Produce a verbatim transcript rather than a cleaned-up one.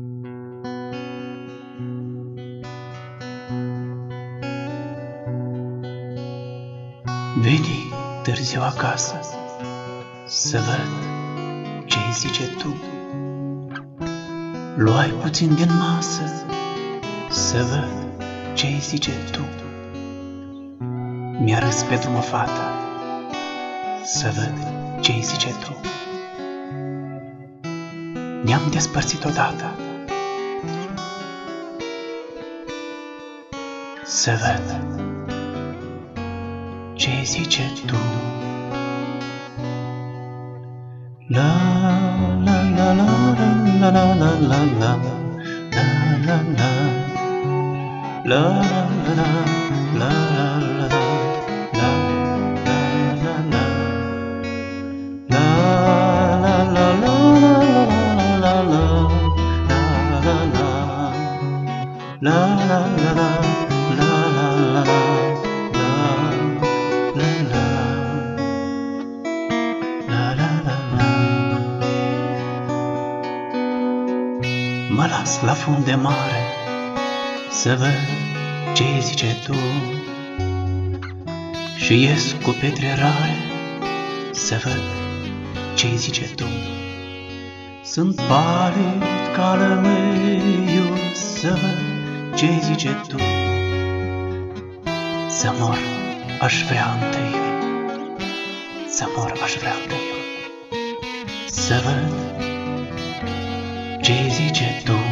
Veni târziu acasă să văd ce-i zice tu. Luai puțin din masă să văd ce-i zice tu. Mi-a râs pe drum o fată să văd ce-i zice tu. Ne-am despărțit odată să văd ce-i zice tu. La la la la la la la la la la la la la la la la. La la la la la la la la la la la. Mă las la fund de mare să văd ce-i zice tu și ies cu pietre rare să văd ce-i zice tu. Sunt palid ca lămâiul să văd ce-i zice tu. Să mor aș vrea întâiul, să mor aș vrea întâiul, să văd ce-i zice tu.